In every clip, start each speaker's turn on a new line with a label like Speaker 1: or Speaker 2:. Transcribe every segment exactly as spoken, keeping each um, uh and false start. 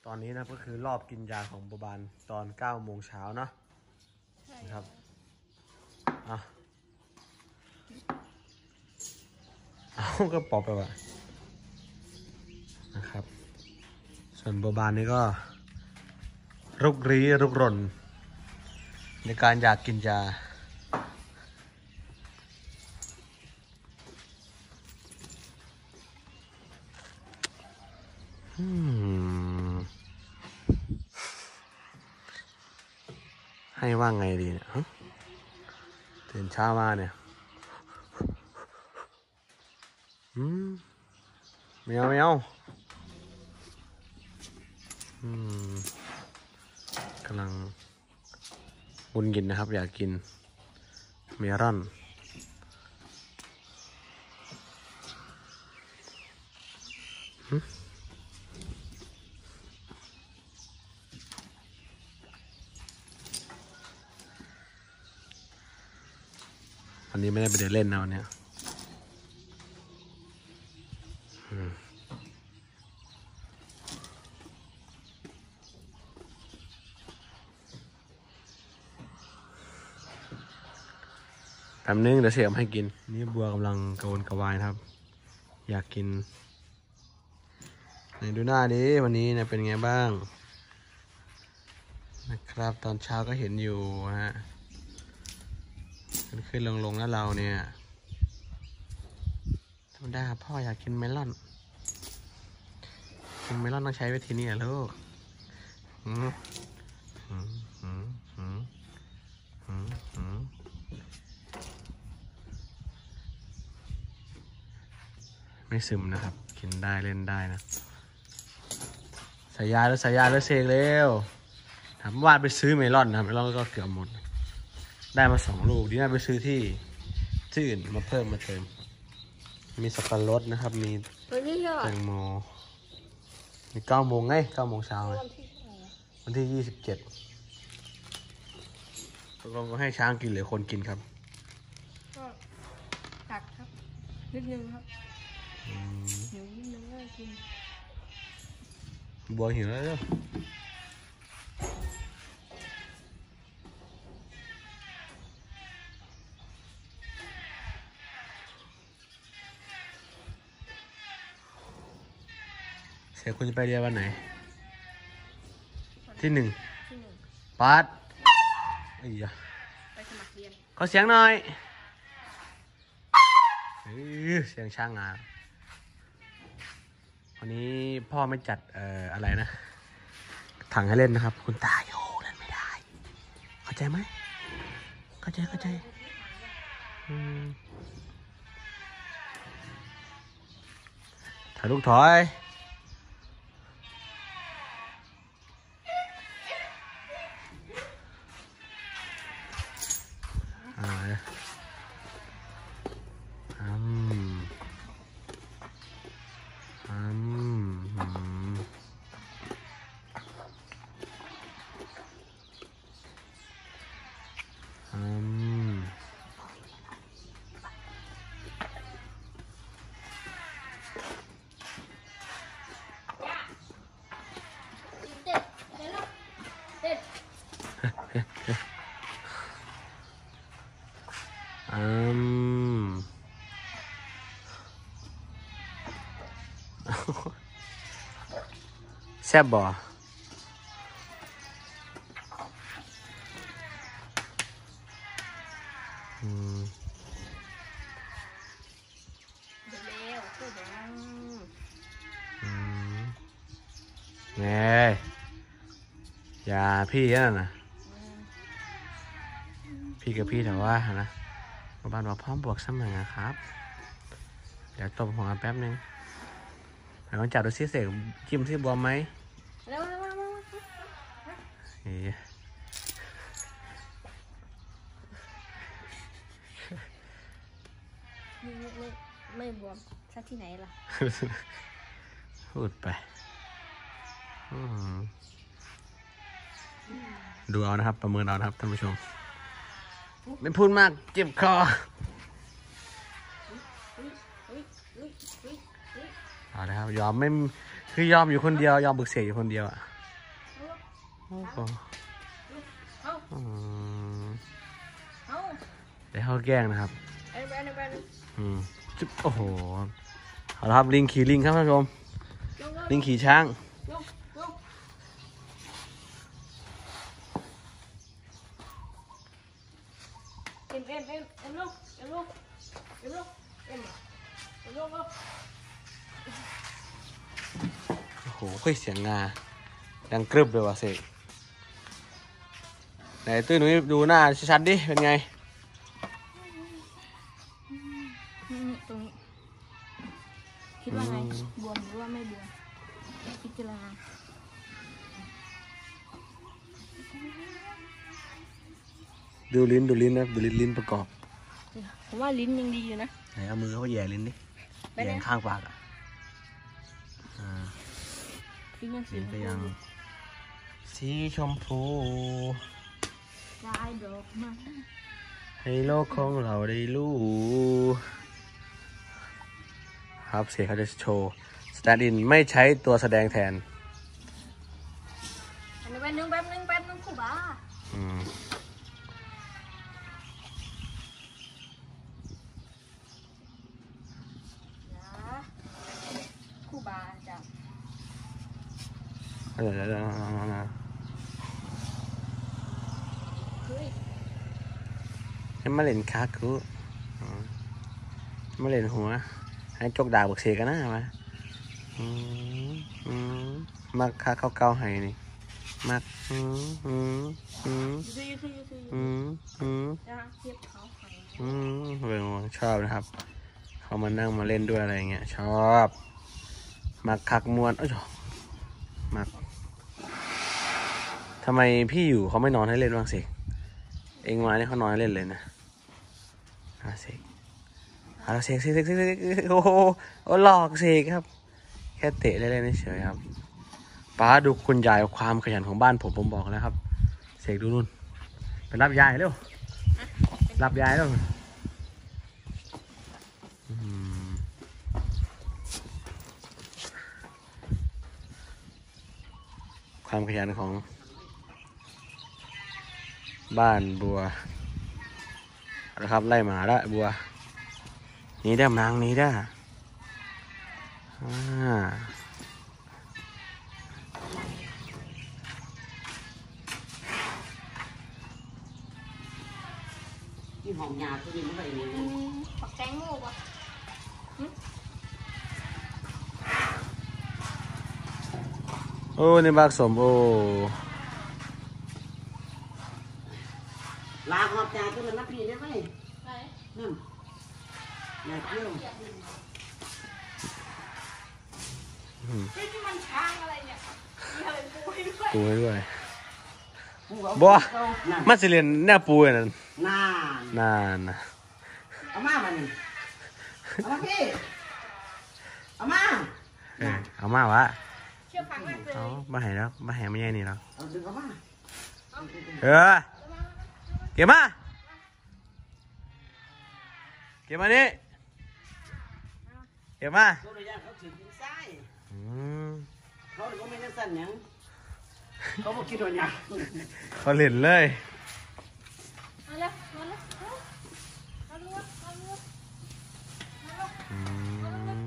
Speaker 1: ตอนนี้นะก็คือรอบกินยาของบัวบานตอนเก้าโมงเช้าเนาะนะครับอ่ะเอาก็ปอบไปว่ะนะครับส่วนบัวบานนี่ก็รุกรีรุกรนในการอยากกินยาอืมให้ว่าไงดีเนี่ยตื่นเช้ามาเนี่ยอืมไม่เอาไม่เอาอืมกำลังบุญกินนะครับอยากกินเมลอนวันนี้ไม่ได้ไปเดินเล่นนะวันนี้แป๊บนึงเดี๋ยวเสียมให้กินนี่บัวกำลังกระวนกระวายครับอยากกินไหนดูหน้าดิวันนี้เนี่ยเป็นไงบ้างนะครับตอนเช้าก็เห็นอยู่ฮะขึ้นขึ้นลงลงแล้วเราเนี่ยธรรมดาพ่ออยากกินเมลอนกินเมลอนต้องใช้วิธีนี้ลูกอืมอืมอืมอืมอืมอืมไม่ซึมนะครับกินได้เล่นได้นะใส่ยาแล้วใส่ยาแล้วเสกเร็วถามว่าไปซื้อเมลอนนะเมลอนก็เกือบหมดได้มาสองลูกดีน่าไปซื้อที่ที่อื่นมาเพิ่มมาเติมมีสับปะรดนะครับมีแตงโมมีเก้าโมงไงเก้าโมงเช้าไงวันที่ยี่สิบเจ็ดตกลงก็ให้ช้างกินหรือคนกินครับ
Speaker 2: ก็ตักครับนิดนึงครับหิวนิดนึงก็กิน
Speaker 1: บัวหิวแล้วเด้อเสียคุณจะไปเรียนวันไหนที่หนึ่งปัดไอ้ยะ
Speaker 2: ไปสมัครเรียน
Speaker 1: ขอเสียงหน่อยเสียงช่างงานวันนี้พ่อไม่จัดเอ่ออะไรนะถังให้เล่นนะครับคุณตาโยเล่นไม่ได้เข้าใจไหมเข้าใจเข้าใจอืมถ่ายลูกถอยอ่าอืมอืมอืมอืมอืมแซ่บบ่อืม
Speaker 2: เร็วพูดดัง
Speaker 1: อืมไงอย่าพี่นั่นนะพี่กับพี่แต่ว่านะบ้านบอกพร้อมบวกเสมอครับเดี๋ยวตบหัวแป๊บนึงเดี๋ยวลองจับดูซิเสกจิ้มซิบวมไหม
Speaker 2: เร็วเร็วเร็ว
Speaker 1: เฮ้ย
Speaker 2: ไม่ไม่ไม่บวมซะที่ไหนล่ะ
Speaker 1: พูดไปดูเอานะครับประเมินเอานะครับท่านผู้ชมไม่พูดมากเจ็บคอเอาเลยครับยอมไม่คือยอมอยู่คนเดียวยอมบึกเสียอยู่คนเดียวอ่ะโอ้
Speaker 2: เอา
Speaker 1: อืม
Speaker 2: เอา
Speaker 1: ได้ข้าวแกงนะครับ
Speaker 2: ไอ้แบนไอ้แบน
Speaker 1: อืมจุ๊บโอ้โหเอาละครับลิงขี่ลิงครับท่านผู้ชม
Speaker 2: ลงลง
Speaker 1: ลิงขี่ช้าง
Speaker 2: ลงลงเอ็มเอ็มเอ็มเอ็มลงเอ็มลงเอ็มลงเอ็มเอ็มลงลง
Speaker 1: โอ้โหเฮ้ยเสียงงาดังกรึบเลยว่ะเสกไหนตุ้ยหนุ่ยดูหน้าชัดๆดิเป็นไง
Speaker 2: นี่ตรงนี้คิดว่าไงบวมหรือว่าไม่บวมพิจารณา
Speaker 1: ดูลิ้นดูลิ้นนะดูลิ้นลิ้นประกอบ
Speaker 2: ผมว่าลิ้นยังดีอยู่นะ
Speaker 1: ไหนเอามือเขาแย่ลิ้นดิ
Speaker 2: ไปไหน
Speaker 1: แย่ข้างปากอ่ะอ่า
Speaker 2: ลิ้นยังสี
Speaker 1: ลิ้นก็ยังสีชมพู
Speaker 2: ลายดอกไม้
Speaker 1: ให้โลกของเราได้รู้ครับเสียเขาจะโชว์สแตนด์อินไม่ใช้ตัวแสดงแทน
Speaker 2: อันนี้แป๊บนึงแป๊บนึงแป๊บนึงครูบา
Speaker 1: อืม
Speaker 2: นะครูบาจะ
Speaker 1: เดี๋ยวเดี๋ยวเดี๋ยว
Speaker 2: เฮ้ย
Speaker 1: ให้มาเล่นคาคุอืมมาเล่นหัว ให้จกดาบบักเสกกันนะมาอืมอืมมักคาเข้าเกาให้นี่มักอืมอืมอืม
Speaker 2: ยูทูยูทูยูทู
Speaker 1: อืมอืม
Speaker 2: นะเทียบเขาไข่
Speaker 1: อืมเบิ่งชอบนะครับ เขามานั่งมาเล่นด้วยอะไรเงี้ยชอบ มักคักมวนเอ้ยมักทำไมพี่อยู่เขาไม่นอนให้เล่นบ้างสิเองมาเนี่ยเขานอนให้เล่นเลยนะอาเสกอาเสกเสกเสกเสกเสกโอ้โหโอ้หลอกเสกครับ แค่เตะเล่นๆเฉยๆครับป้าดูคุณยายความขยันของบ้านผมผมบอกแล้วครับเสกดูนู่นไปรับยายเร็วรับยายเร็วอืมความขยันของบ้านบัวนะครับไล่หมาละบัวหนี่ได้อนางหนี่ได้อ่า
Speaker 3: ที่ห้องยาตัวนี้มันไปเอง
Speaker 2: อืมปักแตงโมป่ะ
Speaker 1: โอ้ในบากสมโอ
Speaker 3: ลาหอบยาตัวนั้นนับพี่ได้ไหม
Speaker 2: ไหน
Speaker 3: นั่นยาเกี่ยว
Speaker 2: เฮ้ยที่มันช้างอะไรเนี่ยมีอะไรปูให้ด้วย
Speaker 1: ปูให้ด้วย
Speaker 3: ผู้เอา
Speaker 1: บัว
Speaker 3: นั่น
Speaker 1: มันสิเรียนแนวปูอันนั่น
Speaker 3: นาน
Speaker 1: นานนะ
Speaker 3: เอามาบัดนี้เอามาพี่เอามา
Speaker 1: เออเอามาวะ
Speaker 2: เชื่อฟังมากเลย
Speaker 1: เอามาให้แล้วมาให้ไม่ใช่นี่แล้ว
Speaker 3: เอาดึงเอามา
Speaker 1: เออเก็บมาเก็บมานี่เก็บมา
Speaker 3: ตัวระยะเขาถือกินไส้
Speaker 1: อืม
Speaker 3: เขาเลยก็ไม่ได้สั่นหยังเขาบอกคิดว่าหยัง
Speaker 1: เขาเล่นเลย
Speaker 2: มาเลยมาเลยมาเลยมาเลย
Speaker 1: อืม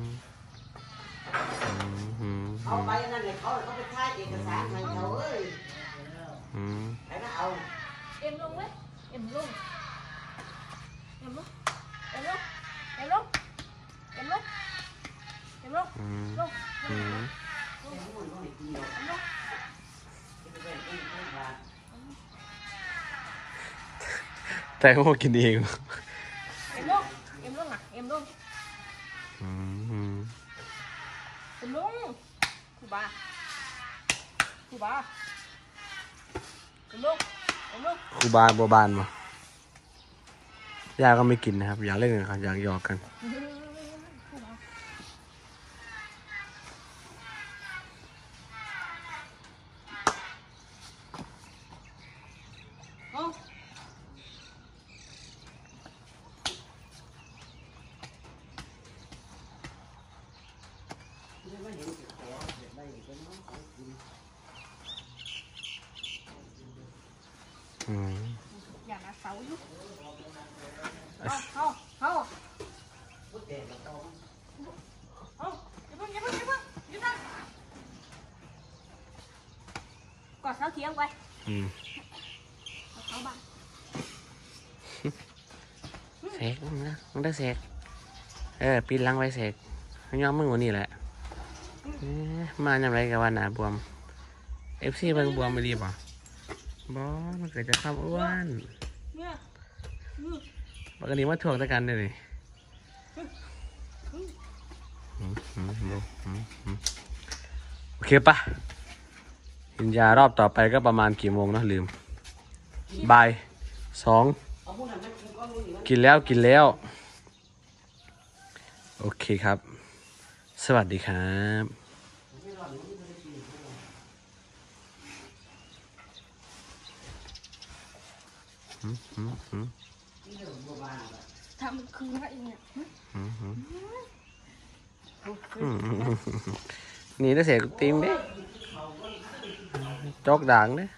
Speaker 1: อืม
Speaker 3: เอาไปนั่นเลยเขาเขาไปถ่ายเอกสารให้เขาเอ้ย
Speaker 1: อืม
Speaker 3: ไปนะเอา
Speaker 2: เอ็มลงไหมเอ็มลงเอ็มลงเอ็มลงเอ็มลงเอ็มลงเอ็มลง
Speaker 1: อืม
Speaker 2: ลง
Speaker 1: อืม
Speaker 3: มันก็ไม่กินหรอก
Speaker 2: เอ็มลง
Speaker 3: จะไปแบ่งเองเองว่า
Speaker 1: แต่ก็กินเอง
Speaker 2: เอ็มลงเอ็มลงอ่ะเอ็มลง
Speaker 1: อืมอืม
Speaker 2: เอ็มลงครูบาครูบาเอ็มลงเอ็มลง
Speaker 1: ครูบาบัวบานมาย่าก็ไม่กินนะครับอยากเล่นกันครับอยากหยอกกัน
Speaker 2: เอา
Speaker 3: ไม่เห็นจะขอเด็ดได้อีกแล้วเนาะ
Speaker 1: อืม
Speaker 2: อย่ามาเสาอยู่เอาเอาเอาเอาอย่าเพิ่งอย่าเพิ่งอย่าเพิ่งหยุดนะกอดเสาเทียงไว้
Speaker 1: อืม
Speaker 2: กอดเสาบ้าน
Speaker 1: เสกมึงนะมึงได้เสกเออปีนหลังไว้เสกย้อมมึงวันนี้แหละเอ๊ะมาอย่างไรกับว่าหนาบวมเอฟซีมันบวมไม่ดีป่ะบอมันเกิดจากความอ้วน
Speaker 2: เนี่ยอืม
Speaker 1: ปกติมาถ่วงตะกันเลยนี่อืมอืมอืมอืมอืมโอเคปะกินยารอบต่อไปก็ประมาณกี่โมงเนอะลืมบ่ายสอง
Speaker 3: เอาพวกนั้นมากินก้อนนู้นอีกนะ
Speaker 1: กินแล้วกินแล้ว โอเคครับ สวัสดีครับอืมอืมอืม
Speaker 2: ทำเป็นคืนอะไรเนี่ย
Speaker 1: อืมอืมอืมอืมนี่ได้เสียตีมเด้จอกด่างเด้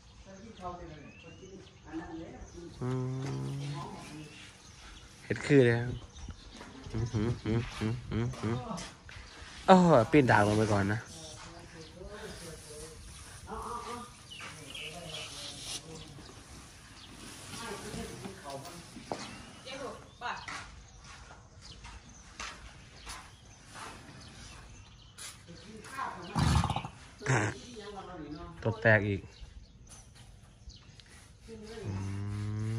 Speaker 1: อืมเห็ดคือเลยครับอืมอืมอืมอืมอืมอืมโอ้ปีนด่างลงไปก่อนนะตัวแตกอีกอืม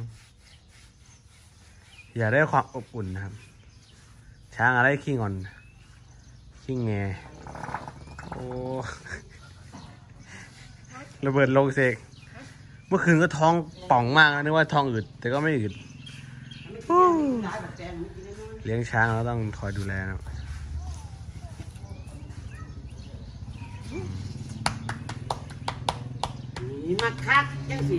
Speaker 1: อย่าได้ความอบอุ่นนะครับ ช้างอะไรขี้งอนขี้แงโอ้ระเบิดลงเสกเมื่อคืนก็ท้องป่องมากนะนึกว่าท้องอืดแต่ก็ไม่อืดเลี้ยงช้างเราต้องคอยดูแลนะ
Speaker 3: นี่มาคักจังสิ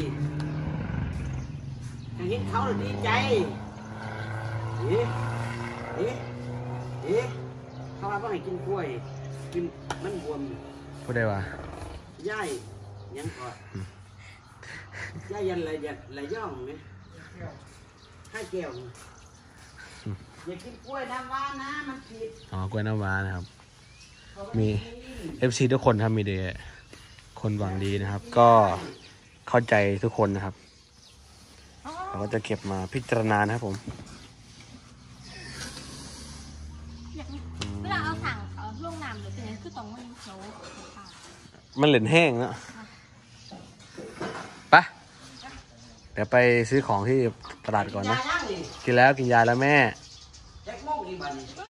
Speaker 3: เห็นเขาเลยดีใจเอ๊ะเอ๊ะเอ๊ะเขาว่าให้กินกล้วยกินมันบวม
Speaker 1: พูดได้ว่า
Speaker 3: ย่ายยังก่อนย่ายยันละยันละย่องไหมให้แก้วอย่ากินกล้วยน้ำว้านะมันผิด
Speaker 1: อ๋อกล้วยน้ำว้านะครับ มีเอฟซีทุกคนครับมีเดคนหวังดีนะครับ ก็เข้าใจทุกคนนะครับเราก็จะเก็บมาพิจารณานะครับผม
Speaker 2: เวลาเอาถังเอาล่วงน้ำหรือเป็นคือต้องมันโซ่
Speaker 1: มันเหลือแห้งแล้วไปเดี๋ยวไปซื้อของที่ตลาดก่อนนะ
Speaker 3: ยาย่างนี่
Speaker 1: กินแล้วกินยาแล้วแม่
Speaker 3: แจ็คโมงอีกบัดนี้